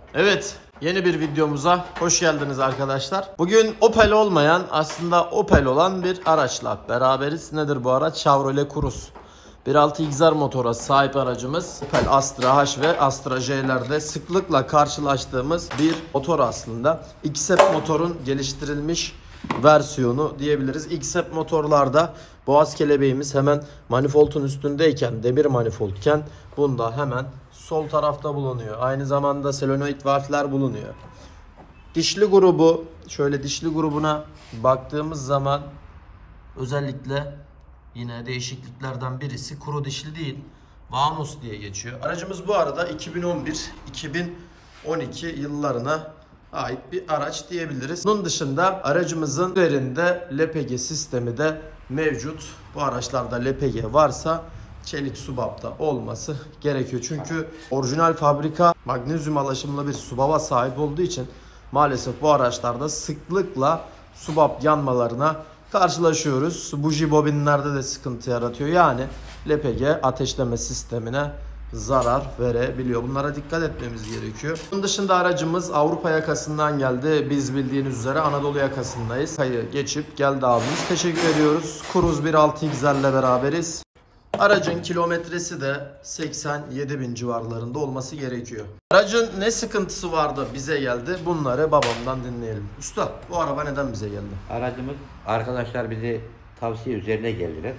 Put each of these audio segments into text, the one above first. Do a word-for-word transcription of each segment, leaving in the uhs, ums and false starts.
Evet, yeni bir videomuza hoş geldiniz arkadaşlar. Bugün Opel olmayan, aslında Opel olan bir araçla beraberiz. Nedir bu araç? Chevrolet Cruze. bir nokta altı X R motora sahip aracımız. Opel Astra H ve Astra J'lerde sıklıkla karşılaştığımız bir motor aslında. X E P motorun geliştirilmiş versiyonu diyebiliriz. X E P motorlarda boğaz kelebeğimiz hemen manifoldun üstündeyken, demir manifoldken bunda hemen sol tarafta bulunuyor. Aynı zamanda solenoid valfler bulunuyor. Dişli grubu, şöyle dişli grubuna baktığımız zaman özellikle yine değişikliklerden birisi kuru dişli değil, Vanos diye geçiyor. Aracımız bu arada iki bin on bir iki bin on iki yıllarına ait bir araç diyebiliriz. Bunun dışında aracımızın üzerinde L P G sistemi de mevcut. Bu araçlarda L P G varsa çelik subapta olması gerekiyor. Çünkü orijinal fabrika magnezyum alaşımlı bir subaba sahip olduğu için maalesef bu araçlarda sıklıkla subap yanmalarına karşılaşıyoruz. Buji bobinlerde de sıkıntı yaratıyor. Yani L P G ateşleme sistemine zarar verebiliyor. Bunlara dikkat etmemiz gerekiyor. Bunun dışında aracımız Avrupa yakasından geldi. Biz bildiğiniz üzere Anadolu yakasındayız. Kayı geçip geldi abimiz. Teşekkür ediyoruz. Cruze bir nokta altı X R ile beraberiz. Aracın kilometresi de seksen yedi bin civarlarında olması gerekiyor. Aracın ne sıkıntısı vardı bize geldi? Bunları babamdan dinleyelim. Usta, bu araba neden bize geldi? Aracımız, arkadaşlar bizi tavsiye üzerine geldiler.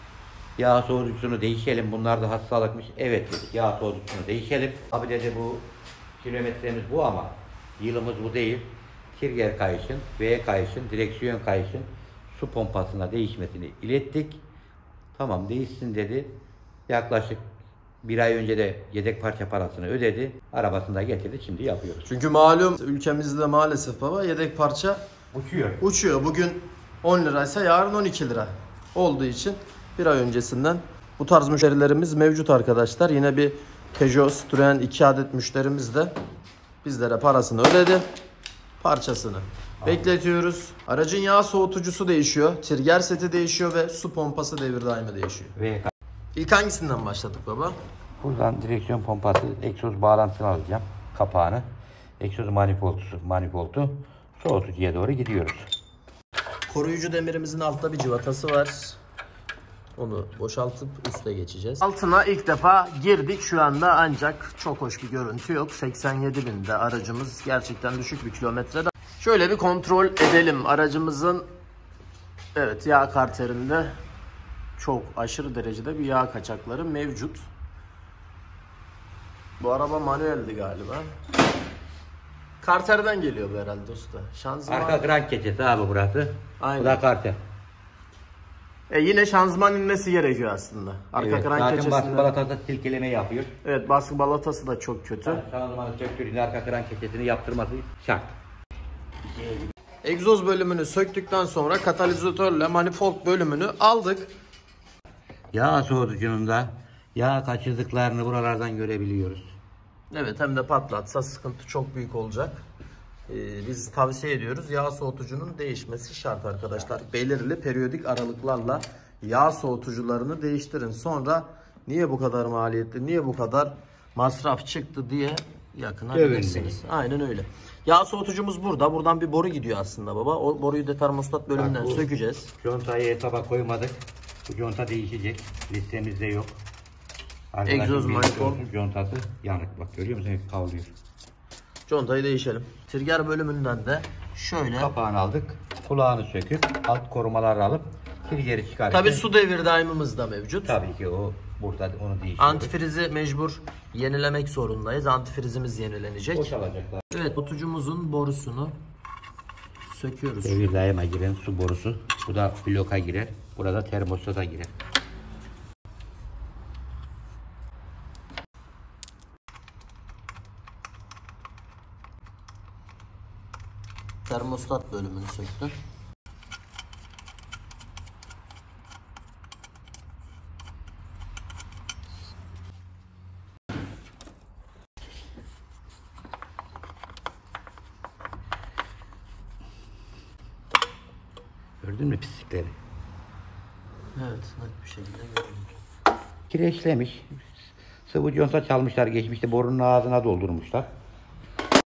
Yağ soğutucusunu değişelim, bunlar da hastalıkmış. Evet dedik, yağ soğutucusunu değişelim. Abi dedi, bu kilometremiz bu ama yılımız bu değil. Trigger kayışın, V kayışın, direksiyon kayışın su pompasına değişmesini ilettik. Tamam değişsin dedi. Yaklaşık bir ay önce de yedek parça parasını ödedi. Arabasını da getirdi, şimdi yapıyoruz. Çünkü malum ülkemizde maalesef baba yedek parça uçuyor. Uçuyor. Bugün on liraysa yarın on iki lira olduğu için bir ay öncesinden bu tarz müşterilerimiz mevcut arkadaşlar. Yine bir Peugeot Citroen iki adet müşterimiz de bizlere parasını ödedi. Parçasını Abi. bekletiyoruz. Aracın yağ soğutucusu değişiyor. Trigger seti değişiyor ve su pompası devir daimi değişiyor. Ve İlk hangisinden başladık baba? Buradan direksiyon pompası, egzoz bağlantısını alacağım. Kapağını. Egzoz manifoldu, manifoldu soğutucuya doğru gidiyoruz. Koruyucu demirimizin altta bir civatası var. Onu boşaltıp üste geçeceğiz. Altına ilk defa girdik şu anda, ancak çok hoş bir görüntü yok. seksen yedi binde aracımız, gerçekten düşük bir kilometrede. Şöyle bir kontrol edelim aracımızın. Evet, yağ karterinde çok aşırı derecede bir yağ kaçakları mevcut. Bu araba manueldi galiba. Karterden geliyor bu herhalde usta. Şanzıman... Arka krank keçesi abi burası. Aynen. Bu da karter. E yine şanzıman inmesi gerekiyor aslında. Arka evet, krank zaten keçesinde... baskı balatası silkeleme yapıyor. Evet, baskı balatası da çok kötü. Şanzımanı söktüğünde arka krank keçesini yaptırması şart. Egzoz bölümünü söktükten sonra katalizatörle manifold bölümünü aldık. Yağ soğutucunun da yağ kaçırdıklarını buralardan görebiliyoruz. Evet, hem de patlatsa sıkıntı çok büyük olacak. Ee, biz tavsiye ediyoruz. Yağ soğutucunun değişmesi şart arkadaşlar. Belirli periyodik aralıklarla yağ soğutucularını değiştirin. Sonra niye bu kadar maliyetli, niye bu kadar masraf çıktı diye yakınabilirsiniz. Aynen öyle. Yağ soğutucumuz burada. Buradan bir boru gidiyor aslında baba. O boruyu da termostat bölümünden Bak, sökeceğiz. Contayı hesaba koymadık. Bu conta değişecek. Listemizde yok. Egzoz manifold contası yanık, bak görüyor musun? Kavlıyor. Contayı değişelim. Trigger bölümünden de şöyle kapağını aldık. Kulağını söküp alt korumaları alıp trigger'i çıkartıp. Tabii su devir daimimiz de mevcut. Tabii ki o burada, onu değiştiriyoruz. Antifrizi mecbur yenilemek zorundayız. Antifrizimiz yenilenecek. Boşalacaklar. Evet, soğutucumuzun borusunu söküyoruz. Devir daima giren su borusu. Bu da bloka girer. Burada termostata girer. Termostat bölümünü söktüm. Gördün mü pislikleri? Evet, net bir şekilde görüyorum. Kireçlemiş. Sıvı conta çalmışlar geçmişte, borunun ağzına doldurmuşlar.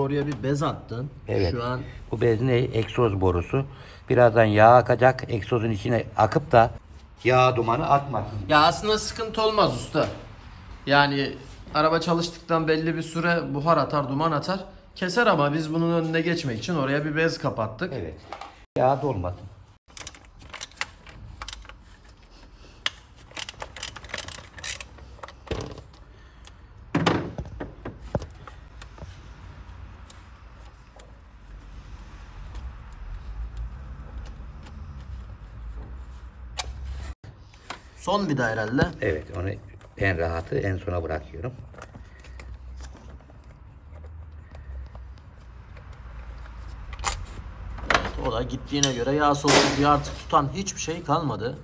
oraya bir bez attın. Evet. Şu an Bu bez ne? Egzoz borusu. Birazdan yağ akacak. Egzozun içine akıp da yağ dumanı atmasın. ya aslında sıkıntı olmaz usta. Yani araba çalıştıktan belli bir süre buhar atar, duman atar. Keser ama biz bunun önüne geçmek için oraya bir bez kapattık. Evet. Yağ dolmasın. Son bir daha herhalde. Evet, onu en rahatı en sona bırakıyorum. O da gittiğine göre yağ soğutucuyu artık tutan hiçbir şey kalmadı.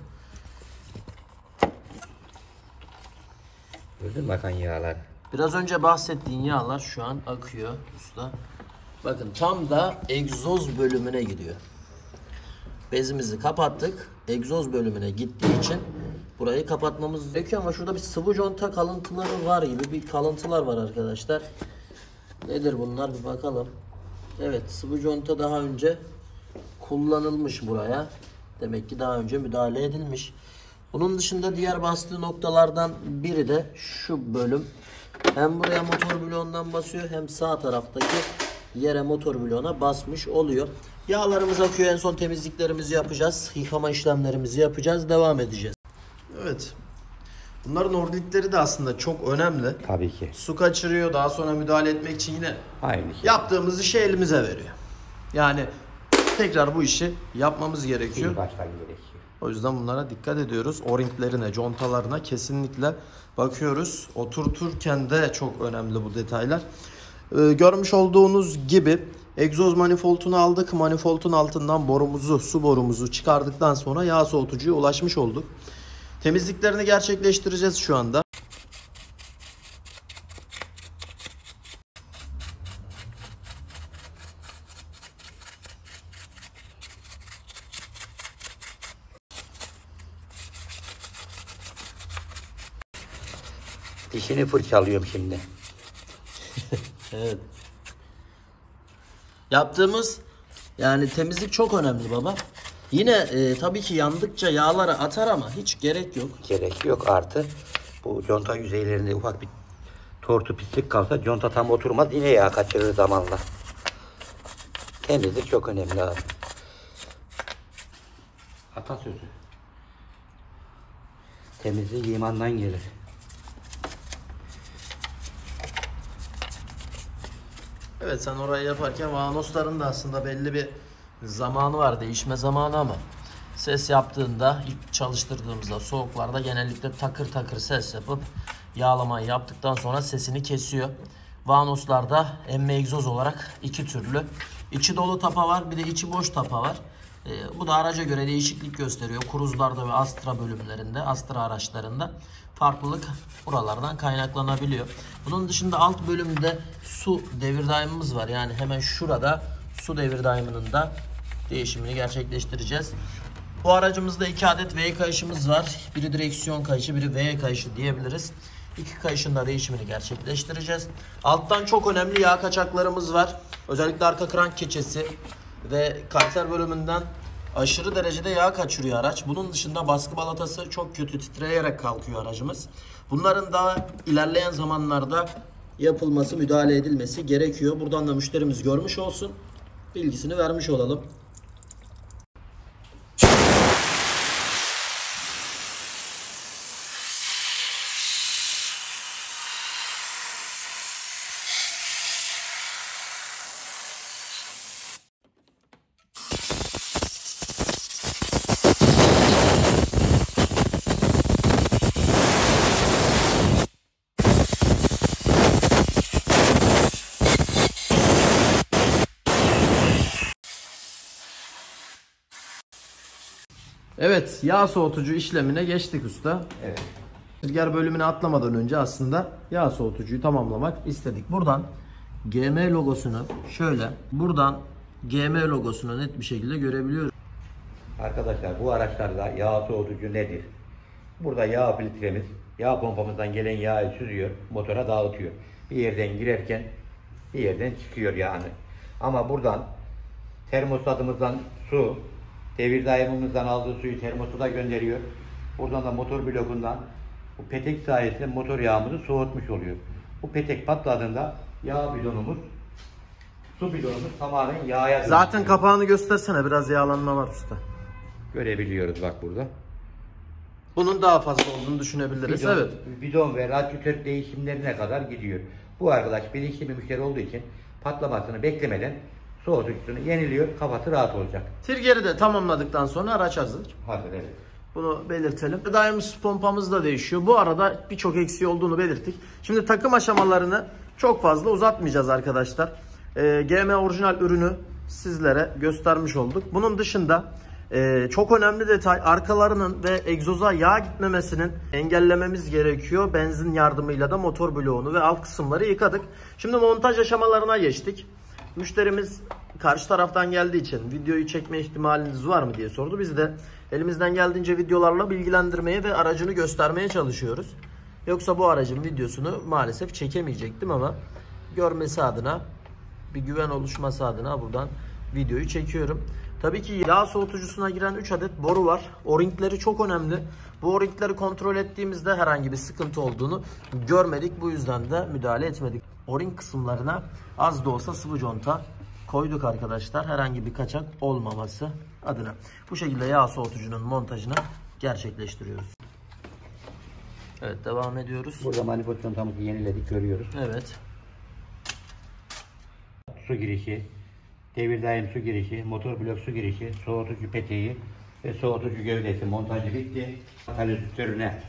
Gördün mü akan yağlar? Biraz önce bahsettiğin yağlar şu an akıyor usta. Bakın tam da egzoz bölümüne gidiyor. Bezimizi kapattık. Egzoz bölümüne gittiği için burayı kapatmamız gerekiyor ama şurada bir sıvı conta kalıntıları var gibi bir kalıntılar var arkadaşlar. Nedir bunlar bir bakalım. Evet, sıvı conta daha önce kullanılmış buraya. Demek ki daha önce müdahale edilmiş. Bunun dışında diğer bastığı noktalardan biri de şu bölüm. Hem buraya motor bloğundan basıyor hem sağ taraftaki yere motor bloğuna basmış oluyor. Yağlarımız akıyor. En son temizliklerimizi yapacağız. Yıkama işlemlerimizi yapacağız. Devam edeceğiz. Evet. Bunların orbitleri de aslında çok önemli. Tabii ki. Su kaçırıyor. Daha sonra müdahale etmek için yine Aynı şey. yaptığımız işi elimize veriyor. Yani tekrar bu işi yapmamız gerekiyor. Bir baştan gerekiyor. O yüzden bunlara dikkat ediyoruz. O-ringlerine, contalarına kesinlikle bakıyoruz. Oturturken de çok önemli bu detaylar. Ee, görmüş olduğunuz gibi egzoz manifoldunu aldık. Manifoldun altından borumuzu, su borumuzu çıkardıktan sonra yağ soğutucuya ulaşmış olduk. Temizliklerini gerçekleştireceğiz şu anda. Dişini fırçalıyorum şimdi. Evet. Yaptığımız yani temizlik çok önemli baba. Yine e, tabii ki yandıkça yağları atar ama hiç gerek yok. Gerek yok, artı bu conta yüzeylerinde ufak bir tortu pislik kalsa conta tam oturmaz, yine yağ kaçırır zamanla. Temizlik çok önemli abi. Atasözü. Temizlik imandan gelir. Evet, sen orayı yaparken vanosların da aslında belli bir zamanı var, değişme zamanı ama ses yaptığında, ilk çalıştırdığımızda soğuklarda genellikle takır takır ses yapıp yağlamayı yaptıktan sonra sesini kesiyor. Vanoslarda emme egzoz olarak iki türlü. İçi dolu tapa var, bir de içi boş tapa var. Ee, bu da araca göre değişiklik gösteriyor. Kruzlarda ve Astra bölümlerinde, Astra araçlarında farklılık buralardan kaynaklanabiliyor. Bunun dışında alt bölümde su devir daimimiz var. Yani hemen şurada su devir daiminin de değişimini gerçekleştireceğiz. Bu aracımızda iki adet V kayışımız var. Biri direksiyon kayışı, biri V kayışı diyebiliriz. İki kayışın da değişimini gerçekleştireceğiz. Alttan çok önemli yağ kaçaklarımız var. Özellikle arka krank keçesi ve kalter bölümünden aşırı derecede yağ kaçırıyor araç. Bunun dışında baskı balatası çok kötü titreyerek kalkıyor aracımız. Bunların daha ilerleyen zamanlarda yapılması, müdahale edilmesi gerekiyor. Buradan da müşterimiz görmüş olsun. Bilgisini vermiş olalım. Evet, yağ soğutucu işlemine geçtik usta. Evet. Rüzgar bölümüne atlamadan önce aslında yağ soğutucuyu tamamlamak istedik. Buradan G M logosunu şöyle, buradan G M logosunu net bir şekilde görebiliyoruz. Arkadaşlar, bu araçlarda yağ soğutucu nedir? Burada yağ filtremiz, yağ pompamızdan gelen yağı süzüyor, motora dağıtıyor. Bir yerden girerken bir yerden çıkıyor yani. Ama buradan termostatımızdan su, devir daimimizden aldığı suyu termostata gönderiyor. Buradan da motor blokundan bu petek sayesinde motor yağımızı soğutmuş oluyor. Bu petek patladığında yağ bidonumuz, su bidonumuz tamamen yağa dönüyor. Zaten kapağını göstersene, biraz yağlanma var usta. Görebiliyoruz bak burada. Bunun daha fazla olduğunu düşünebiliriz. Bidon, Evet. bidon ve radyatör değişimlerine kadar gidiyor. Bu arkadaş bilinçli bir müşteri olduğu için patlamasını beklemeden soğutucusunu yeniliyor, kafası rahat olacak. Trigger'i de tamamladıktan sonra araç hazır. Hazır, evet. Bunu belirtelim. Daimiz pompamız da değişiyor. Bu arada birçok eksiği olduğunu belirttik. Şimdi takım aşamalarını çok fazla uzatmayacağız arkadaşlar. Ee, G M orijinal ürünü sizlere göstermiş olduk. Bunun dışında e, çok önemli detay, arkalarının ve egzoza yağ gitmemesinin engellememiz gerekiyor. Benzin yardımıyla da motor bloğunu ve alt kısımları yıkadık. Şimdi montaj aşamalarına geçtik. Müşterimiz karşı taraftan geldiği için videoyu çekme ihtimaliniz var mı diye sordu. Biz de elimizden geldiğince videolarla bilgilendirmeye ve aracını göstermeye çalışıyoruz. Yoksa bu aracın videosunu maalesef çekemeyecektim ama görmesi adına, bir güven oluşması adına buradan videoyu çekiyorum. Tabii ki yağ soğutucusuna giren üç adet boru var. O-ringleri çok önemli. Bu o-ringleri kontrol ettiğimizde herhangi bir sıkıntı olduğunu görmedik. Bu yüzden de müdahale etmedik. O-ring kısımlarına az da olsa sıvı conta koyduk arkadaşlar. Herhangi bir kaçak olmaması adına. Bu şekilde yağ soğutucunun montajını gerçekleştiriyoruz. Evet, devam ediyoruz. Burada manifold contamızı yeniledik, görüyoruz. Evet. Su girişi, devir daim su girişi, motor blok su girişi, soğutucu peteği ve soğutucu gövdesi montajı bitti. Katalizörüne.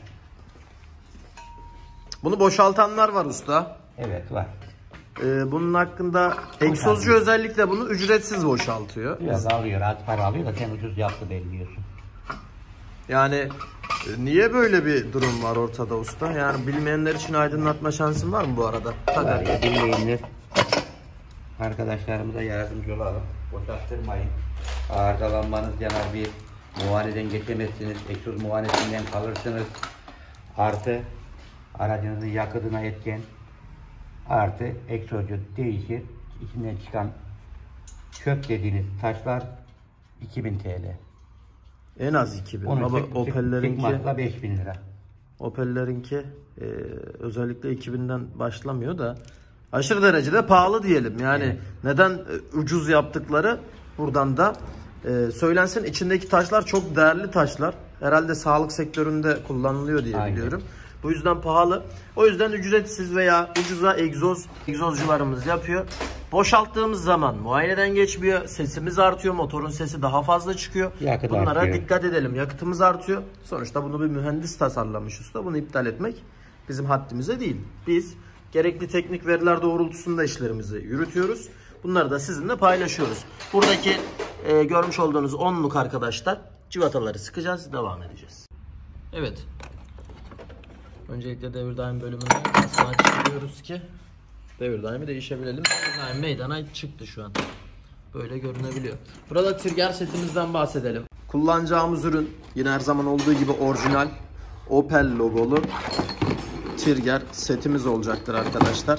Bunu boşaltanlar var usta. Evet, var. Ee, bunun hakkında egzozcu özellikle bunu ücretsiz boşaltıyor. Biraz alıyor, az para alıyor da sen ucuz yaptı belli diyorsun. Yani e, niye böyle bir durum var ortada usta? Yani bilmeyenler için aydınlatma şansın var mı bu arada? Var ya, dinleyenler arkadaşlarımıza yardımcı olalım. Boşalttırmayın. Arızalanmanız yanar, bir muayeneden geçemezsiniz. Egzoz muayenesinden kalırsınız. Artı aracınızın yakıtına etken. Artı egzozcu değişir. İçinden çıkan çöp dediğiniz taşlar iki bin TL. En az iki bin. Onu Ama çık- çık- Opel'lerinki çıkmazsa beş bin lira. Opel'lerinki e, özellikle iki binden başlamıyor da aşırı derecede pahalı diyelim. Yani Evet. neden e, ucuz yaptıkları buradan da e, söylensin. İçindeki taşlar çok değerli taşlar. Herhalde sağlık sektöründe kullanılıyor diye Aynen. biliyorum. Bu yüzden pahalı. O yüzden ücretsiz veya ucuza egzoz egzozcularımız yapıyor. Boşalttığımız zaman muayeneden geçmiyor. Sesimiz artıyor. Motorun sesi daha fazla çıkıyor. Yakıt Bunlara artıyor. dikkat edelim. Yakıtımız artıyor. Sonuçta bunu bir mühendis tasarlamış usta. Bunu iptal etmek bizim haddimize değil. Biz gerekli teknik veriler doğrultusunda işlerimizi yürütüyoruz. Bunları da sizinle paylaşıyoruz. Buradaki e, görmüş olduğunuz onluk arkadaşlar, civataları sıkacağız. Devam edeceğiz. Evet. Öncelikle devir daim bölümünü nasıl açıyoruz ki devir daimi değişebilelim. Devir daim meydana çıktı şu an. Böyle görünebiliyor. Burada trigger setimizden bahsedelim. Kullanacağımız ürün yine her zaman olduğu gibi orijinal Opel logolu trigger setimiz olacaktır arkadaşlar.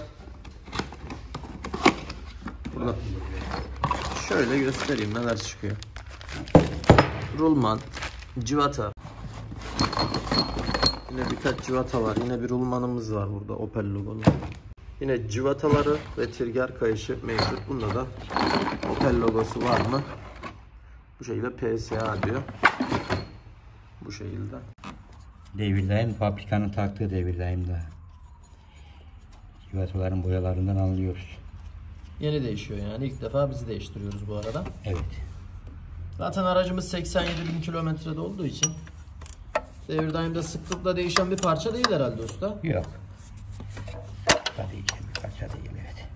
Burada şöyle göstereyim neler çıkıyor. Rulman, civata. Yine birkaç civata var. Yine bir rulmanımız var burada Opel logolu. Yine civataları ve trigger kayışı mevcut. Bunda da Opel logosu var mı? Bu şekilde P S A diyor. Bu şekilde. Devir daim fabrikanın taktığı devir daim daha. Civataların boyalarından anlıyoruz. Yeni değişiyor yani. İlk defa biz değiştiriyoruz bu arada. Evet. Zaten aracımız seksen yedi bin kilometrede olduğu için devir daimde sıklıkla değişen bir parça değil herhalde usta. Yok. Da değişen bir parça değil, evet.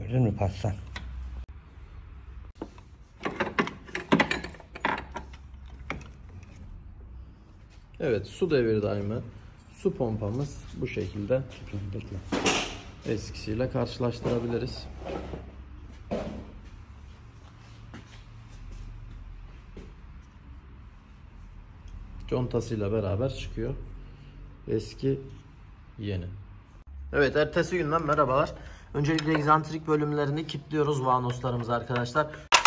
Gördün mü pastan? Evet, su devir daimi. Su pompamız bu şekilde. Bekle. Eskisiyle karşılaştırabiliriz. Contasıyla beraber çıkıyor. Eski, yeni. Evet, ertesi günden merhabalar. Öncelikle egzantrik bölümlerini kilitliyoruz vanoslarımız arkadaşlar.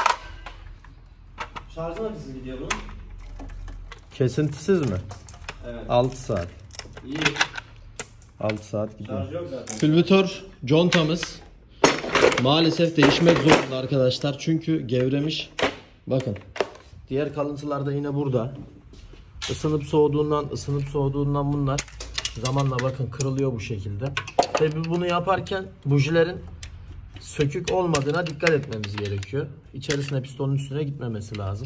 Şarjı nasıl gidiyor bunun? Kesintisiz mi? Evet. altı saat. İyi. altı saat gidiyor. Şarj yok zaten. Külbütör contamız maalesef değişmek zorunda arkadaşlar. Çünkü gevremiş. Bakın. Diğer kalıntılar da yine burada. Isınıp soğuduğundan, ısınıp soğuduğundan bunlar zamanla bakın kırılıyor bu şekilde. Tabi bunu yaparken bujilerin sökük olmadığına dikkat etmemiz gerekiyor. İçerisine pistonun üstüne gitmemesi lazım.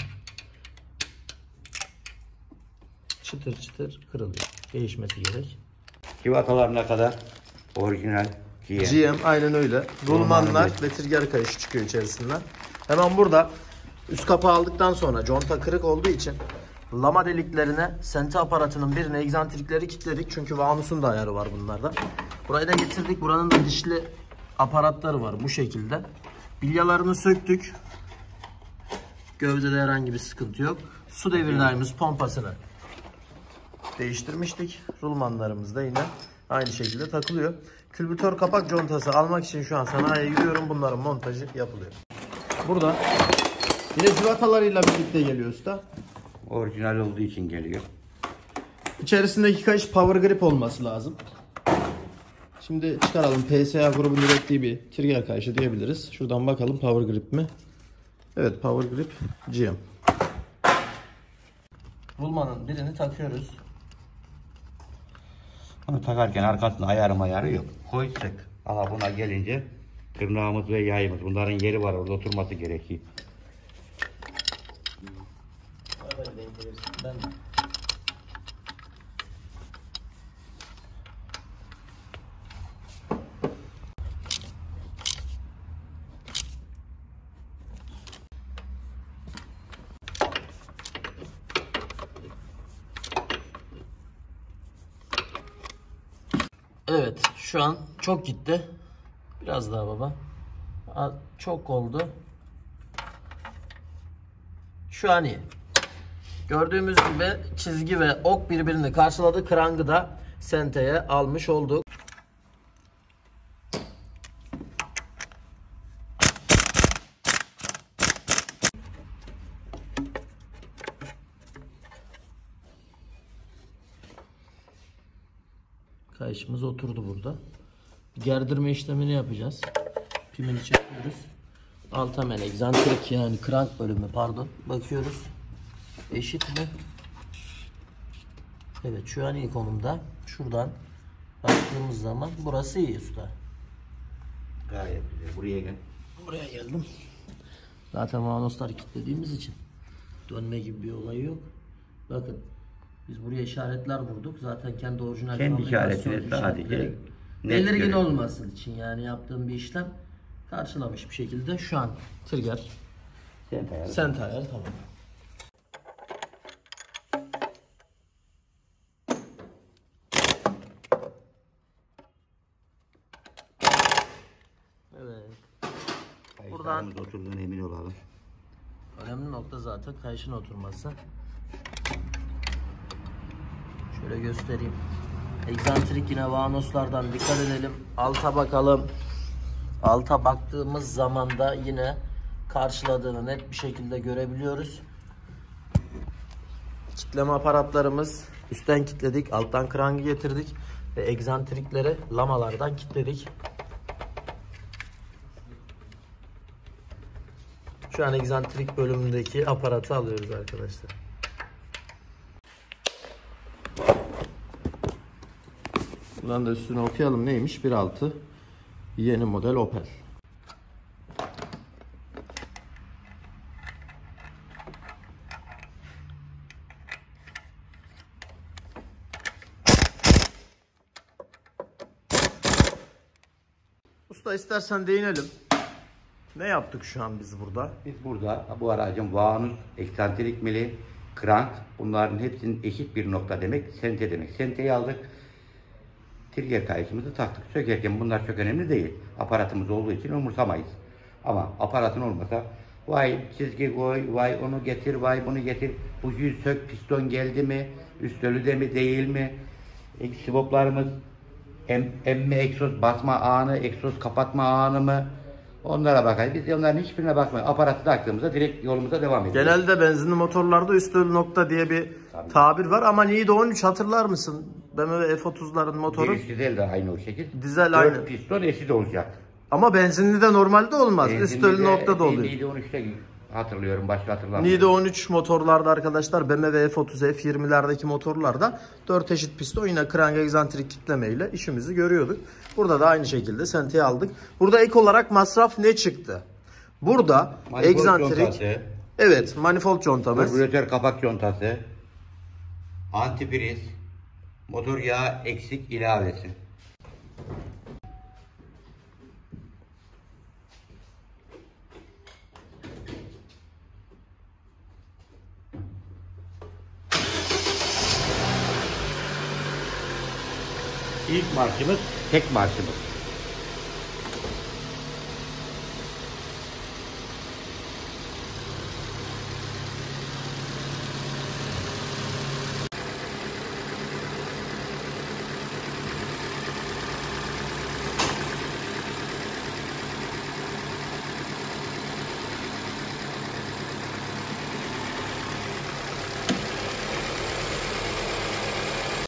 Çıtır çıtır kırılıyor. Değişmesi gerek. Civatalarına kadar orijinal G M. G M aynen öyle. Rulmanlar ve trigger kayışı çıkıyor içerisinden. Hemen burada üst kapağı aldıktan sonra conta kırık olduğu için lama deliklerine sente aparatının birine egzantrikleri kilitledik. Çünkü vanusun da ayarı var bunlarda. Burayı da getirdik. Buranın da dişli aparatları var bu şekilde. Bilyalarını söktük. Gövdede herhangi bir sıkıntı yok. Su devirlerimiz pompasını değiştirmiştik. Rulmanlarımız da yine aynı şekilde takılıyor. Külbütör kapak contası almak için şu an sanayiye gidiyorum. Bunların montajı yapılıyor. Burada yine civatalarıyla birlikte geliyor usta. Orijinal olduğu için geliyor. İçerisindeki kayış power grip olması lazım. Şimdi çıkaralım. P S A grubun ürettiği bir trigger kayışı diyebiliriz. Şuradan bakalım power grip mi? Evet, power grip G M. Rulmanın birini takıyoruz. Bunu takarken arkasında ayarı mayarı yok. Koy sık. Ama buna gelince tırnağımız ve yayımız. Bunların yeri var, orada oturması gerekiyor. Ben Evet, şu an çok gitti. Biraz daha baba. Çok oldu. Şu an iyi. Gördüğümüz gibi çizgi ve ok birbirini karşıladı. Krangı da senteye almış olduk. Kayışımız oturdu burada. Gerdirme işlemini yapacağız. Pimini çekiyoruz. Alt hemen egzantrik yani krank bölümü pardon. Bakıyoruz. Eşit mi? Evet, şu an iyi konumda. Şuradan baktığımız zaman burası iyi usta. Gayet güzel. Buraya gel. Buraya geldim. Zaten vanoslar kilitlediğimiz için dönme gibi bir olayı yok. Bakın biz buraya işaretler vurduk. Zaten kendi orijinal Kendi fabrikasyon işaretini sadece işaretleri. net Belirgin görüyor. olması için yani yaptığım bir işlem karşılamış bir şekilde. Şu an trigger Sen ayarı. sent ayar tamam. Evet. Buradan Buradan oturduğuna emin olalım. önemli nokta zaten kayışın oturması. Şöyle göstereyim. Egzantrik yine vanoslardan dikkat edelim. Alta bakalım. Alta baktığımız zaman da yine karşıladığını net bir şekilde görebiliyoruz. Kitleme aparatlarımız üstten kilitledik. Alttan krangı getirdik. Ve egzantrikleri lamalardan kilitledik. Şu an egzantrik bölümündeki aparatı alıyoruz arkadaşlar. Buradan da üstüne okuyalım neymiş? bir altı yeni model Opel. Usta istersen değinelim. Ne yaptık şu an biz burada? Biz burada bu aracın vanus, eksantrik mili, krank, bunların hepsinin eşit bir nokta demek, sente demek. Senteyi aldık. Trigger kayışımızı taktık. Sökerken bunlar çok önemli değil. Aparatımız olduğu için umursamayız. Ama aparatın olmasa vay çizgi koy, vay onu getir, vay bunu getir. Bujiyi sök, piston geldi mi, üst ölü de mi değil mi? E, Sivoplarımız em, emme egzoz basma anı, egzoz kapatma anı mı? Onlara bakayım. Biz onların hiçbirine bakmayız. Aparatı taktığımızda direkt yolumuza devam ediyoruz. Genelde benzinli motorlarda üst ölü nokta diye bir Tabii. tabir var ama Nido on üç hatırlar mısın? B M W F otuzların motoru. Giriş dizel de aynı o şekil. Dizel Dört aynı. piston eşit olacak. Ama benzinli de normalde olmaz. Üst ölü nokta da oluyor. Nido on üçte hatırlıyorum, başka hatırlamıyorum. Nido on üç motorlarda arkadaşlar, B M W F otuz, F yirmilerdeki motorlarda dört eşit piston yine krank egzantrik kitleme ile işimizi görüyorduk. Burada da aynı şekilde senteyi aldık. Burada ek olarak masraf ne çıktı? Burada Manifold egzantrik, contası, evet, manifold contamız, karbüratör kapak contası, antipriz, motor yağı eksik ilavesi. İlk marşımız tek marşımız.